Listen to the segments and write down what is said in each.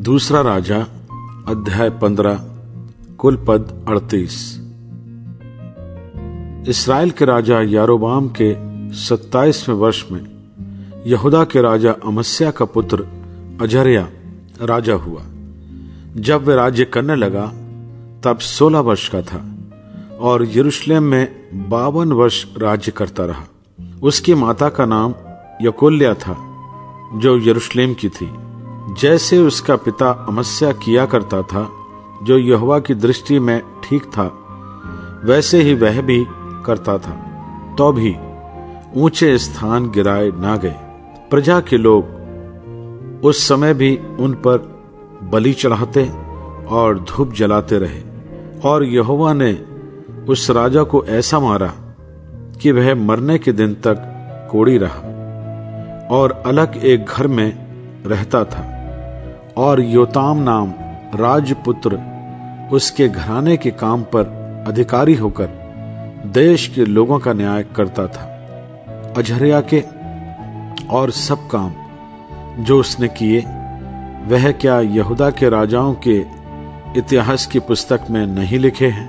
दूसरा राजा अध्याय 15 कुल पद 38। इस्राएल के राजा यारोबाम के 27वें वर्ष में यहूदा के राजा अमस्या का पुत्र अजर्या राजा हुआ। जब वह राज्य करने लगा तब 16 वर्ष का था और यरूशलेम में 52 वर्ष राज्य करता रहा। उसकी माता का नाम यकोल्या था जो यरूशलेम की थी। जैसे उसका पिता अमस्या किया करता था जो यहोवा की दृष्टि में ठीक था, वैसे ही वह भी करता था, तो भी ऊंचे स्थान गिराए ना गए। प्रजा के लोग उस समय भी उन पर बलि चढ़ाते और धूप जलाते रहे। और यहोवा ने उस राजा को ऐसा मारा कि वह मरने के दिन तक कोढ़ी रहा और अलग एक घर में रहता था। और योताम नाम राजपुत्र उसके घराने के काम पर अधिकारी होकर देश के लोगों का न्याय करता था। अजर्या के और सब काम जो उसने किए, वह क्या यहूदा के राजाओं के इतिहास की पुस्तक में नहीं लिखे हैं?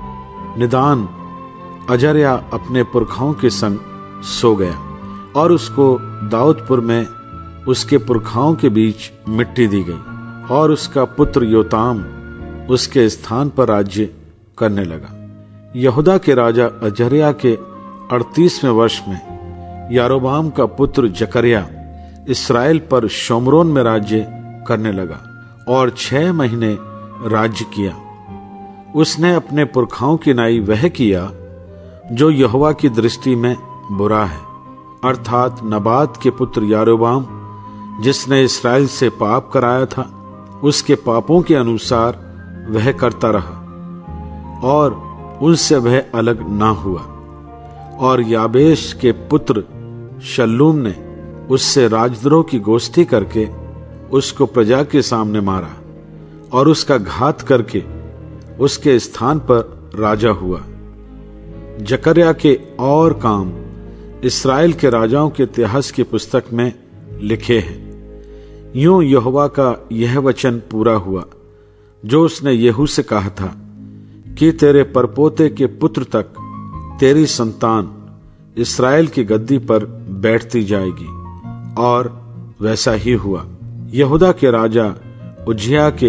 निदान अजर्या अपने पुरखाओं के संग सो गया और उसको दाऊदपुर में उसके पुरखाओं के बीच मिट्टी दी गई और उसका पुत्र योताम उसके स्थान पर राज्य करने लगा। यहूदा के राजा अजर्या के 38वें वर्ष में यारोबाम का पुत्र जकर्या इस्राएल पर शोमरोन में राज्य करने लगा और 6 महीने राज्य किया। उसने अपने पुरखाओं की नाई वह किया जो यहोवा की दृष्टि में बुरा है, अर्थात नबात के पुत्र यारोबाम जिसने इस्राएल से पाप कराया था, उसके पापों के अनुसार वह करता रहा और उनसे वह अलग ना हुआ। और याबेश के पुत्र शल्लूम ने उससे राजद्रोह की गोष्ठी करके उसको प्रजा के सामने मारा और उसका घात करके उसके स्थान पर राजा हुआ। जकर्या के और काम इस्राएल के राजाओं के इतिहास की पुस्तक में लिखे हैं। यूं यहोवा का यह वचन पूरा हुआ जो उसने यहू से कहा था कि तेरे परपोते के पुत्र तक तेरी संतान इस्राएल की गद्दी पर बैठती जाएगी। और वैसा ही हुआ। यहूदा के राजा उज्जियाह के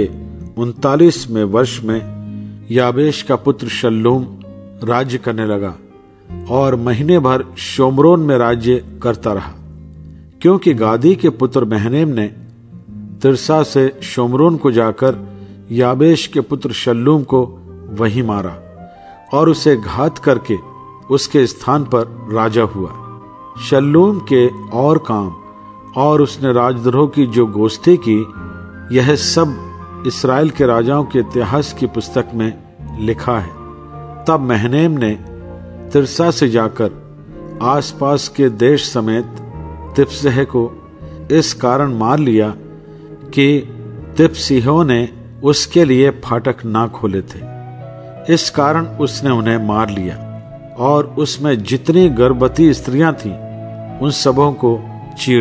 39वें वर्ष में याबेश का पुत्र शल्लूम राज्य करने लगा और महीने भर शोमरोन में राज्य करता रहा, क्योंकि गादी के पुत्र महनेम ने तिर्सा से शोमरोन को जाकर याबेश के पुत्र शल्लूम को वहीं मारा और उसे घात करके उसके स्थान पर राजा हुआ। शल्लूम के और काम और उसने राजद्रोह की जो गोष्ठी की, यह सब इस्राएल के राजाओं के इतिहास की पुस्तक में लिखा है। तब महनेम ने तिर्सा से जाकर आसपास के देश समेत तिप्सह को इस कारण मार लिया कि तिप्सियों ने उसके लिए फाटक ना खोले थे। इस कारण उसने उन्हें मार लिया और उसमें जितनी गर्भवती स्त्रियां थीं उन सबों को चीर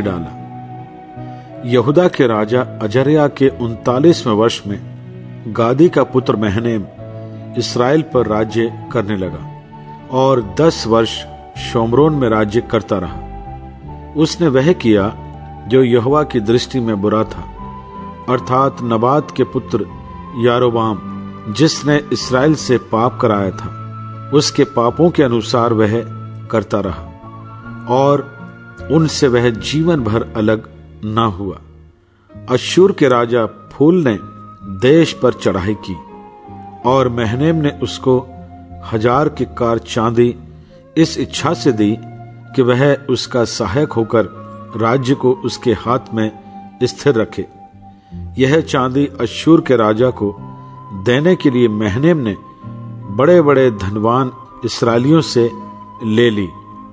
डाला। यहूदा के राजा अजर्या के 39वें वर्ष में गादी का पुत्र महनेम इस्राएल पर राज्य करने लगा और 10 वर्ष शोमरोन में राज्य करता रहा। उसने वह किया जो यहोवा की दृष्टि में बुरा था, अर्थात नबात के पुत्र यारोबाम जिसने इस्राएल से पाप कराया था, उसके पापों के अनुसार वह करता रहा और उनसे वह जीवन भर अलग ना हुआ। अश्शूर के राजा फूल ने देश पर चढ़ाई की और महनेम ने उसको 1000 किक्कार चांदी इस इच्छा से दी कि वह उसका सहायक होकर राज्य को उसके हाथ में स्थिर रखे। यह चांदी अश्शूर के राजा को देने के लिए महनेम ने बड़े बड़े धनवान इस्राएलियों से ले ली।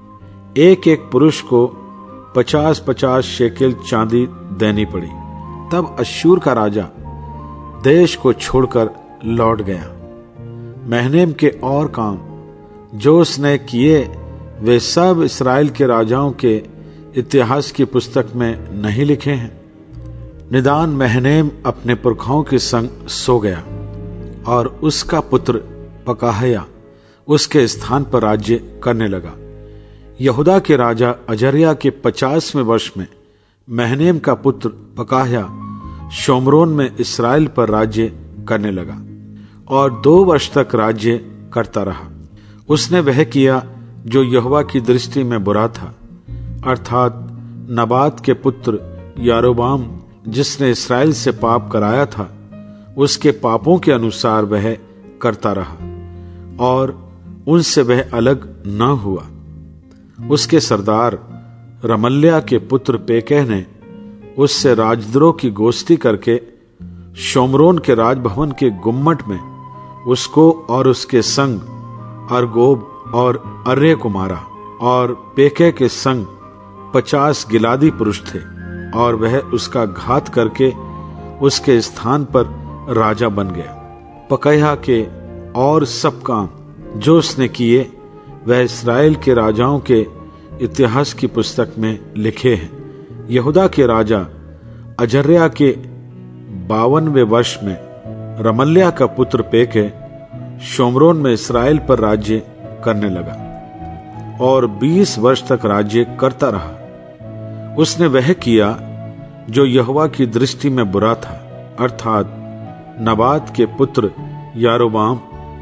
एक एक पुरुष को 50-50 शेकेल चांदी देनी पड़ी। तब अश्शूर का राजा देश को छोड़कर लौट गया। महनेम के और काम जो उसने किए, वे सब इस्राएल के राजाओं के इतिहास की पुस्तक में नहीं लिखे हैं? निदान महनेम अपने पुरखाओं के संग सो गया और उसका पुत्र पकाहया उसके स्थान पर राज्य करने लगा। यहूदा के राजा अजर्या के 50वें वर्ष में महनेम का पुत्र पकाहया शोमरोन में इस्राएल पर राज्य करने लगा और 2 वर्ष तक राज्य करता रहा। उसने वह किया जो यहोवा की दृष्टि में बुरा था, अर्थात नबात के पुत्र यारोबाम जिसने इस्राएल से पाप कराया था, उसके पापों के अनुसार वह करता रहा और उनसे वह अलग न हुआ। उसके सरदार रमल्याह के पुत्र पेकह ने उससे राजद्रोह की गोष्ठी करके शोमरोन के राजभवन के गुम्मट में उसको और उसके संग अर्गोब और अर्रे को मारा। और पेकह के संग 50 गिलादी पुरुष थे और वह उसका घात करके उसके स्थान पर राजा बन गया। पकहया के और सब काम जो उसने किए वह इस्राएल के राजाओं के इतिहास की पुस्तक में लिखे हैं। यहूदा के राजा अजर्या के 52वें वर्ष में रमल्याह का पुत्र पेकह शोमरोन में इस्राएल पर राज्य करने लगा और 20 वर्ष तक राज्य करता रहा। उसने वह किया जो यहोवा की दृष्टि में बुरा था, अर्थात नबात के पुत्र यारोबाम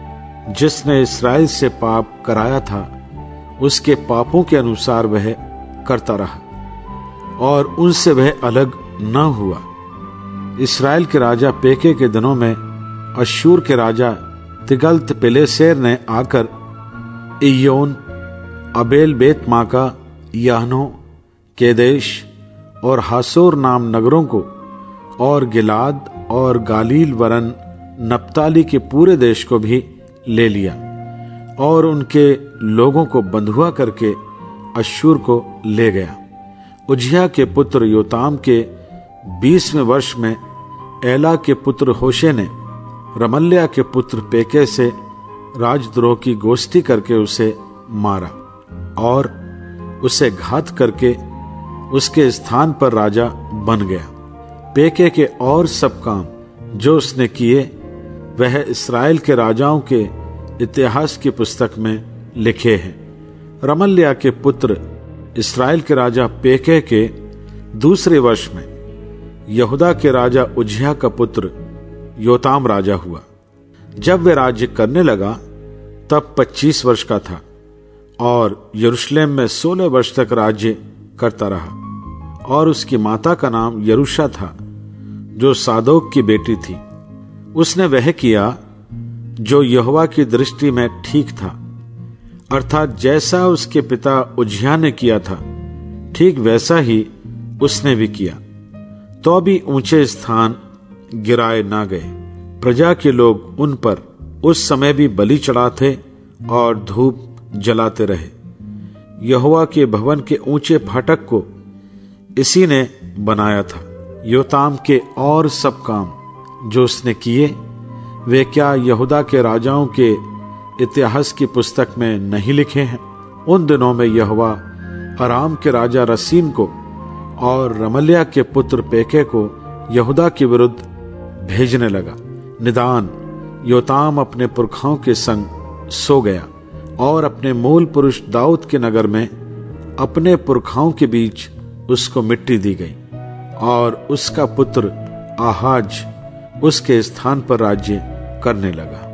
जिसने इस्राएल से पाप कराया था, उसके पापों के अनुसार वह करता रहा और उनसे वह अलग न हुआ। इस्राएल के राजा पेके के दिनों में अश्शूर के राजा तिगल्त पिलेसेर ने आकर इय्योन, अबेल बेत माका, याहनो, केदेश और हासोर नाम नगरों को और गिलाद और गालील वरन नप्ताली के पूरे देश को भी ले लिया और उनके लोगों को बंधुआ करके अश्शूर को ले गया। उज्जियाह के पुत्र योताम के 20वें वर्ष में एला के पुत्र होशे ने रमल्याह के पुत्र पेके से राजद्रोह की गोष्ठी करके उसे मारा और उसे घात करके उसके स्थान पर राजा बन गया। पेके के और सब काम जो उसने किए वह इस्राएल के राजाओं के इतिहास की पुस्तक में लिखे हैं। रमल्याह के पुत्र इस्राएल के राजा पेके के 2 वर्ष में यहूदा के राजा उज्जियाह का पुत्र योताम राजा हुआ। जब वह राज्य करने लगा तब 25 वर्ष का था और यरूशलेम में 16 वर्ष तक राज्य करता रहा। और उसकी माता का नाम यरूशा था जो सादोक की बेटी थी। उसने वह किया जो यहोवा की दृष्टि में ठीक था, अर्थात जैसा उसके पिता उज्जियाह ने किया था ठीक वैसा ही उसने भी किया। तो भी ऊंचे स्थान गिराए ना गए। प्रजा के लोग उन पर उस समय भी बलि चढ़ाते और धूप जलाते रहे। यहोवा के भवन के ऊंचे फाटक को इसी ने बनाया था। योताम के और सब काम जो उसने किए वे क्या यहूदा के राजाओं के इतिहास की पुस्तक में नहीं लिखे हैं? उन दिनों में यहोवा अराम के राजा रसीन को और रमल्याह के पुत्र पेके को यहूदा के विरुद्ध भेजने लगा। निदान योताम अपने पुरखाओं के संग सो गया और अपने मूल पुरुष दाऊद के नगर में अपने पुरखाओं के बीच उसको मिट्टी दी गई और उसका पुत्र आहाज उसके स्थान पर राज्य करने लगा।